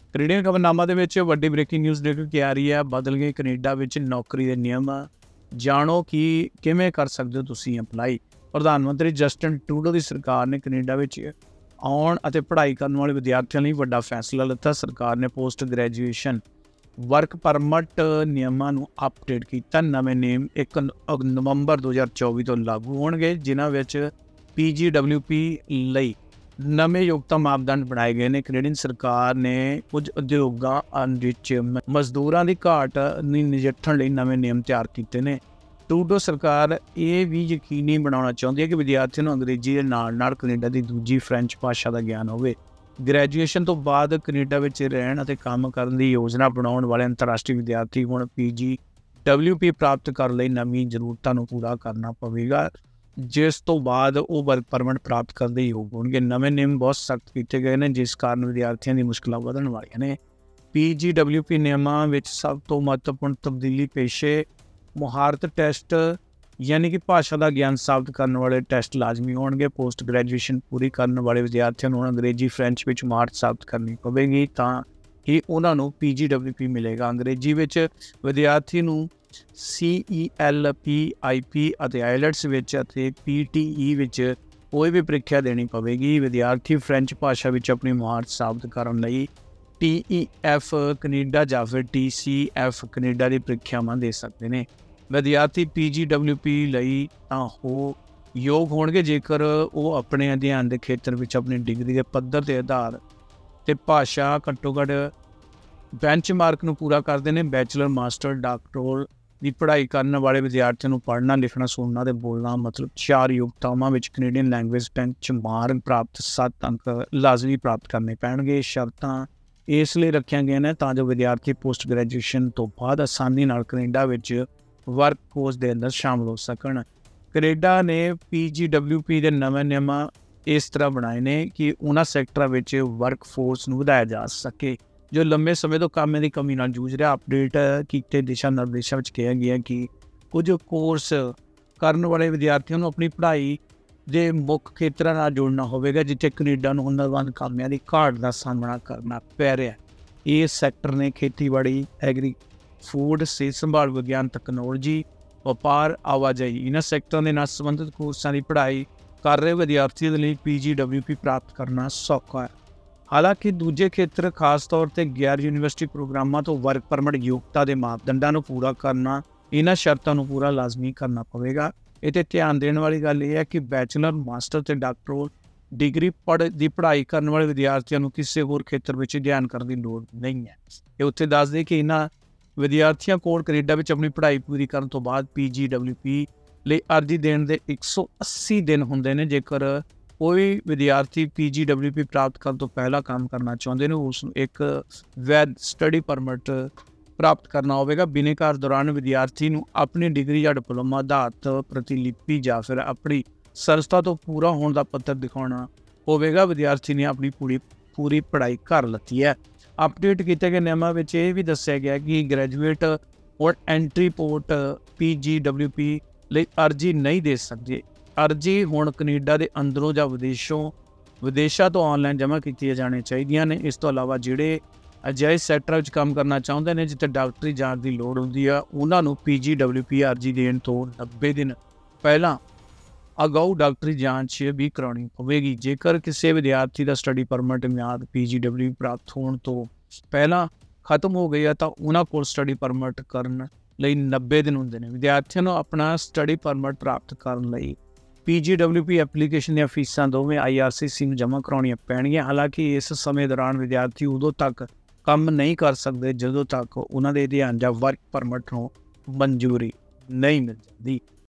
Canadian ਖਬਰਨਾਮਾ ਦੇ ਵਿੱਚ ਵੱਡੀ ਬ੍ਰੇਕਿੰਗ ਨਿਊਜ਼ ਨਿਕਲ ਕੇ ਆ ਰਹੀ ਹੈ। ਬਦਲ ਗਏ ਕੈਨੇਡਾ ਵਿੱਚ ਨੌਕਰੀ ਦੇ ਨਿਯਮ। ਜਾਣੋ ਕਿ ਕਿਵੇਂ ਕਰ ਸਕਦੇ ਹੋ ਤੁਸੀਂ ਅਪਲਾਈ। ਪ੍ਰਧਾਨ ਮੰਤਰੀ ਜਸਟਿਨ ਟਰੂਡੋ ਦੀ ਸਰਕਾਰ ਨੇ ਕੈਨੇਡਾ ਵਿੱਚ ਆਉਣ ਅਤੇ ਪੜ੍ਹਾਈ ਕਰਨ ਵਾਲੇ ਵਿਦਿਆਰਥੀਆਂ ਲਈ ਵੱਡਾ ਫੈਸਲਾ ਲਿੱਤਾ। ਸਰਕਾਰ ਨੇ ਪੋਸਟ ਗ੍ਰੈਜੂਏਸ਼ਨ ਵਰਕ ਪਰਮਿਟ ਨਿਯਮਾਂ ਨੂੰ ਅਪਡੇਟ ਕੀਤਾ। ਨਵੇਂ ਨਿਯਮ 1 ਨਵੰਬਰ 2024 ਤੋਂ ਲਾਗੂ ਹੋਣਗੇ, ਜਿਨ੍ਹਾਂ ਵਿੱਚ PGWP ਲਈ ਨਵੇਂ ਯੋਗਤਾ ਮਾਪਦੰਡ ਬਣਾਏ ਗਏ ਨੇ। ਕੈਨੇਡੀਅਨ ਸਰਕਾਰ ਨੇ ਕੁਝ ਉਦਯੋਗਾਂ ਵਿੱਚ ਮਜ਼ਦੂਰਾਂ ਦੀ ਘਾਟ ਨੂੰ ਨਜਿੱਠਣ ਲਈ ਨਵੇਂ ਨਿਯਮ ਤਿਆਰ ਕੀਤੇ ਨੇ। ਟਰੂਡੋ ਸਰਕਾਰ ਇਹ ਵੀ ਯਕੀਨੀ ਬਣਾਉਣਾ ਚਾਹੁੰਦੀ ਹੈ ਕਿ ਵਿਦਿਆਰਥੀਆਂ ਨੂੰ ਅੰਗਰੇਜ਼ੀ ਦੇ ਨਾਲ ਕੈਨੇਡਾ ਦੀ ਦੂਜੀ ਫ੍ਰੈਂਚ ਭਾਸ਼ਾ ਦਾ ਗਿਆਨ ਹੋਵੇ। ਗ੍ਰੈਜੂਏਸ਼ਨ ਤੋਂ ਬਾਅਦ ਕੈਨੇਡਾ ਵਿੱਚ ਰਹਿਣ ਅਤੇ ਕੰਮ ਕਰਨ ਦੀ ਯੋਜਨਾ ਬਣਾਉਣ ਵਾਲੇ ਅੰਤਰਰਾਸ਼ਟਰੀ ਵਿਦਿਆਰਥੀ ਹੁਣ PGWP ਪ੍ਰਾਪਤ ਕਰਨ ਲਈ ਨਵੀਂ ਜ਼ਰੂਰਤਾਂ ਨੂੰ ਪੂਰਾ ਕਰਨਾ ਪਵੇਗਾ, ਜਿਸ ਤੋਂ ਬਾਅਦ ਉਹ ਵਰਕ ਪਰਮਿਟ ਪ੍ਰਾਪਤ ਕਰਨ ਦੇ ਯੋਗ ਹੋਣਗੇ। ਨਵੇਂ ਨਿਯਮ ਬਹੁਤ ਸਖਤ ਕੀਤੇ ਗਏ ਨੇ, ਜਿਸ ਕਾਰਨ ਵਿਦਿਆਰਥੀਆਂ ਦੀ ਮੁਸ਼ਕਲਾਂ ਵਧਣ ਵਾਲੀਆਂ ਨੇ। PGWP ਨਿਯਮਾਂ ਵਿੱਚ ਸਭ ਤੋਂ ਮਹੱਤਵਪੂਰਨ ਤਬਦੀਲੀ ਪੇਸ਼ੇ ਮੁਹਾਰਤ ਟੈਸਟ ਯਾਨੀ ਕਿ ਭਾਸ਼ਾ ਦਾ ਗਿਆਨ ਸਾਬਤ ਕਰਨ ਵਾਲੇ ਟੈਸਟ ਲਾਜ਼ਮੀ ਹੋਣਗੇ। ਪੋਸਟ ਗ੍ਰੈਜੂਏਸ਼ਨ ਪੂਰੀ ਕਰਨ ਵਾਲੇ ਵਿਦਿਆਰਥੀਆਂ ਨੂੰ ਅੰਗਰੇਜ਼ੀ ਫ੍ਰੈਂਚ ਵਿੱਚ ਮੁਹਾਰਤ ਸਾਬਤ ਕਰਨੀ ਪਵੇਗੀ ਤਾਂ ਹੀ ਉਹਨਾਂ ਨੂੰ PGWP ਮਿਲੇਗਾ। ਅੰਗਰੇਜ਼ੀ ਵਿੱਚ ਵਿਦਿਆਰਥੀ ਨੂੰ CELP, IP ਅਤੇ IELTS ਵਿੱਚ ਅਤੇ PTE ਵਿੱਚ ਕੋਈ ਵੀ ਪ੍ਰੀਖਿਆ ਦੇਣੀ ਪਵੇਗੀ। ਵਿਦਿਆਰਥੀ ਫ੍ਰੈਂਚ ਭਾਸ਼ਾ ਵਿੱਚ ਆਪਣੀ ਮੁਹਾਰਤ ਸਾਬਤ ਕਰਨ ਲਈ TEF ਕੈਨੇਡਾ ਜਾਂ ਫਿਰ TCF ਕੈਨੇਡਾ ਦੀ ਪ੍ਰੀਖਿਆਵਾਂ ਦੇ ਸਕਦੇ ਨੇ। ਵਿਦਿਆਰਥੀ PGWP ਲਈ ਤਾਂ ਉਹ ਯੋਗ ਹੋਣਗੇ ਜੇਕਰ ਉਹ ਆਪਣੇ ਅਧਿਐਨ ਦੇ ਖੇਤਰ ਵਿੱਚ ਆਪਣੀ ਡਿਗਰੀ ਦੇ ਪੱਧਰ ਦੇ ਆਧਾਰ 'ਤੇ ਭਾਸ਼ਾ ਘੱਟੋ ਘੱਟ ਬੈਂਚਮਾਰਕ ਨੂੰ ਪੂਰਾ ਕਰਦੇ ਨੇ। ਬੈਚਲਰ, ਮਾਸਟਰ, ਡਾਕਟਰਲ ਦੀ ਪੜ੍ਹਾਈ ਕਰਨ ਵਾਲੇ ਵਿਦਿਆਰਥੀਆਂ ਨੂੰ ਪੜ੍ਹਨਾ, ਲਿਖਣਾ, ਸੁਣਨਾ ਅਤੇ ਬੋਲਣਾ ਮਤਲਬ 4 ਯੋਗਤਾਵਾਂ ਵਿੱਚ ਕੈਨੇਡੀਅਨ ਲੈਂਗੁਏਜ ਬੈਂਚਮਾਰਕ ਪ੍ਰਾਪਤ 7 ਅੰਕ ਲਾਜ਼ਮੀ ਪ੍ਰਾਪਤ ਕਰਨੇ ਪੈਣਗੇ। ਸ਼ਰਤਾਂ ਇਸ ਲਈ ਰੱਖੀਆਂ ਗਈਆਂ ਨੇ ਤਾਂ ਜੋ ਵਿਦਿਆਰਥੀ ਪੋਸਟ ਗ੍ਰੈਜੂਏਸ਼ਨ ਤੋਂ ਬਾਅਦ ਆਸਾਨੀ ਨਾਲ ਕੈਨੇਡਾ ਵਿੱਚ ਵਰਕ ਫੋਰਸ ਦੇ ਅੰਦਰ ਸ਼ਾਮਲ ਹੋ ਸਕਣ। ਕੈਨੇਡਾ ਨੇ PGWP ਦੇ ਨਵੇਂ ਨਿਯਮ ਇਸ ਤਰ੍ਹਾਂ ਬਣਾਏ ਨੇ ਕਿ ਉਹਨਾਂ ਸੈਕਟਰਾਂ ਵਿੱਚ ਵਰਕ ਫੋਰਸ ਨੂੰ ਵਧਾਇਆ ਜਾ ਸਕੇ ਜੋ ਲੰਬੇ ਸਮੇਂ ਤੋਂ ਕੰਮ ਦੀ ਕਮੀ ਨਾਲ ਜੂਝ ਰਿਹਾ। ਅਪਡੇਟ ਕੀਤੇ ਦਿਸ਼ਾ ਨਿਰਦੇਸ਼ਾਂ ਵਿੱਚ ਕਿਹਾ ਗਿਆ ਕਿ ਕੁਝ ਕੋਰਸ ਕਰਨ ਵਾਲੇ ਵਿਦਿਆਰਥੀਆਂ ਨੂੰ ਆਪਣੀ ਪੜ੍ਹਾਈ ਦੇ ਮੁੱਖ ਖੇਤਰਾਂ ਨਾਲ ਜੁੜਨਾ ਹੋਵੇਗਾ ਜਿੱਥੇ ਕੈਨੇਡਾ ਨੂੰ ਹੁਨਰਮੰਦ ਕਾਮਿਆਂ ਦੀ ਘਾਟ ਦਾ ਸਾਹਮਣਾ ਕਰਨਾ ਪੈ ਰਿਹਾ। ਇਹ ਸੈਕਟਰ ਨੇ ਖੇਤੀਬਾੜੀ, ਐਗਰੀ, ਫੂਡ, ਸਿਹਤ ਸੰਭਾਲ, ਵਿਗਿਆਨ, ਤਕਨੋਲੋਜੀ, ਵਪਾਰ, ਆਵਾਜਾਈ। ਇਹਨਾਂ ਸੈਕਟਰਾਂ ਦੇ ਨਾਲ ਸੰਬੰਧਿਤ ਕੋਰਸਾਂ ਦੀ ਪੜ੍ਹਾਈ ਕਰ ਰਹੇ ਵਿਦਿਆਰਥੀਆਂ ਦੇ ਲਈ PGWP ਪ੍ਰਾਪਤ ਕਰਨਾ ਸੌਖਾ ਹੈ। ਹਾਲਾਂਕਿ ਦੂਜੇ ਖੇਤਰ ਖਾਸ ਤੌਰ 'ਤੇ ਗੈਰ ਯੂਨੀਵਰਸਿਟੀ ਪ੍ਰੋਗਰਾਮਾਂ ਤੋਂ ਵਰਕ ਪਰਮਿਟ ਯੋਗਤਾ ਦੇ ਮਾਪਦੰਡਾਂ ਨੂੰ ਪੂਰਾ ਕਰਨਾ, ਇਹਨਾਂ ਸ਼ਰਤਾਂ ਨੂੰ ਪੂਰਾ ਲਾਜ਼ਮੀ ਕਰਨਾ ਪਵੇਗਾ। ਇਹ 'ਤੇ ਧਿਆਨ ਦੇਣ ਵਾਲੀ ਗੱਲ ਇਹ ਹੈ ਕਿ ਬੈਚਲਰ, ਮਾਸਟਰ ਅਤੇ ਡਾਕਟਰਲ ਡਿਗਰੀ ਦੀ ਪੜ੍ਹਾਈ ਕਰਨ ਵਾਲੇ ਵਿਦਿਆਰਥੀਆਂ ਨੂੰ ਕਿਸੇ ਹੋਰ ਖੇਤਰ ਵਿੱਚ ਅਧਿਐਨ ਕਰਨ ਦੀ ਲੋੜ ਨਹੀਂ ਹੈ। ਇਹ ਉੱਥੇ ਦੱਸਦੇ ਕਿ ਇਹਨਾਂ ਵਿਦਿਆਰਥੀਆਂ ਕੋਲ ਕੈਨੇਡਾ ਵਿੱਚ ਆਪਣੀ ਪੜ੍ਹਾਈ ਪੂਰੀ ਕਰਨ ਤੋਂ ਬਾਅਦ PGWP ਲਈ ਅਰਜ਼ੀ ਦੇਣ ਦੇ 180 ਦਿਨ ਹੁੰਦੇ ਨੇ। ਜੇਕਰ ਕੋਈ ਵਿਦਿਆਰਥੀ PGWP ਪ੍ਰਾਪਤ ਕਰਨ ਤੋਂ ਪਹਿਲਾਂ ਕੰਮ ਕਰਨਾ ਚਾਹੁੰਦੇ ਨੇ, ਉਸ ਨੂੰ ਇੱਕ ਵੈਧ ਸਟੱਡੀ ਪਰਮਿਟ ਪ੍ਰਾਪਤ ਕਰਨਾ ਹੋਵੇਗਾ। ਬਿਨੇਕਾਰ ਦੌਰਾਨ ਵਿਦਿਆਰਥੀ ਨੂੰ ਆਪਣੀ ਡਿਗਰੀ ਜਾਂ ਡਿਪਲੋਮਾ ਆਧਾਰਿਤ ਪ੍ਰਤੀਲਿਪੀ ਜਾਂ ਫਿਰ ਆਪਣੀ ਸੰਸਥਾ ਤੋਂ ਪੂਰਾ ਹੋਣ ਦਾ ਪੱਤਰ ਦਿਖਾਉਣਾ ਹੋਵੇਗਾ। ਵਿਦਿਆਰਥੀ ਨੇ ਆਪਣੀ ਪੂਰੀ ਪੜ੍ਹਾਈ ਕਰ ਲਿੱਤੀ ਹੈ। ਅਪਡੇਟ ਕੀਤੇ ਗਏ ਨਿਯਮਾਂ ਵਿੱਚ ਇਹ ਵੀ ਦੱਸਿਆ ਗਿਆ ਕਿ ਗ੍ਰੈਜੂਏਟ ਔਰ ਐਂਟਰੀ ਪੋਰਟ PGWP ਲਈ ਅਰਜ਼ੀ ਨਹੀਂ ਦੇ ਸਕਦੇ। ਅਰਜ਼ੀ ਹੁਣ ਕੈਨੇਡਾ ਦੇ ਅੰਦਰੋਂ ਜਾਂ ਵਿਦੇਸ਼ਾਂ ਤੋਂ ਆਨਲਾਈਨ ਜਮ੍ਹਾਂ ਕੀਤੀਆਂ ਜਾਣੀਆਂ ਚਾਹੀਦੀਆਂ ਨੇ। ਇਸ ਤੋਂ ਇਲਾਵਾ ਜਿਹੜੇ ਅਜਿਹੇ ਸੈਕਟਰਾਂ ਵਿੱਚ ਕੰਮ ਕਰਨਾ ਚਾਹੁੰਦੇ ਨੇ ਜਿੱਥੇ ਡਾਕਟਰੀ ਜਾਂਚ ਦੀ ਲੋੜ ਹੁੰਦੀ ਆ, ਉਹਨਾਂ ਨੂੰ PGWP ਅਰਜ਼ੀ ਦੇਣ ਤੋਂ 90 ਦਿਨ ਪਹਿਲਾਂ ਅਗਾਊ ਡਾਕਟਰੀ ਜਾਂਚ ਵੀ ਕਰਾਉਣੀ ਪਵੇਗੀ। ਜੇਕਰ ਕਿਸੇ ਵਿਦਿਆਰਥੀ ਦਾ ਸਟੱਡੀ ਪਰਮਿਟ ਮਿਆਦ PGWP ਪ੍ਰਾਪਤ ਹੋਣ ਤੋਂ ਪਹਿਲਾਂ ਖਤਮ ਹੋ ਗਈ ਹੈ ਤਾਂ ਉਹਨਾਂ ਕੋਲ ਸਟੱਡੀ ਪਰਮਿਟ ਕਰਨ ਲਈ 90 ਦਿਨ ਹੁੰਦੇ ਨੇ। ਵਿਦਿਆਰਥੀਆਂ ਨੂੰ ਆਪਣਾ ਸਟੱਡੀ ਪਰਮਿਟ ਪ੍ਰਾਪਤ ਕਰਨ ਲਈ PGWP ਐਪਲੀਕੇਸ਼ਨ ਦੀਆਂ ਫੀਸਾਂ ਦੋਵੇਂ IRCC ਨੂੰ ਜਮ੍ਹਾਂ ਕਰਾਉਣੀਆਂ ਪੈਣਗੀਆਂ। ਹਾਲਾਂਕਿ ਇਸ ਸਮੇਂ ਦੌਰਾਨ ਵਿਦਿਆਰਥੀ ਉਦੋਂ ਤੱਕ ਕੰਮ ਨਹੀਂ ਕਰ ਸਕਦੇ ਜਦੋਂ ਤੱਕ ਉਹਨਾਂ ਦੇ ਅਧਿਐਨ ਜਾਂ ਵਰਕ ਪਰਮਿਟ ਨੂੰ ਮਨਜ਼ੂਰੀ ਨਹੀਂ ਮਿਲ ਜਾਂਦੀ।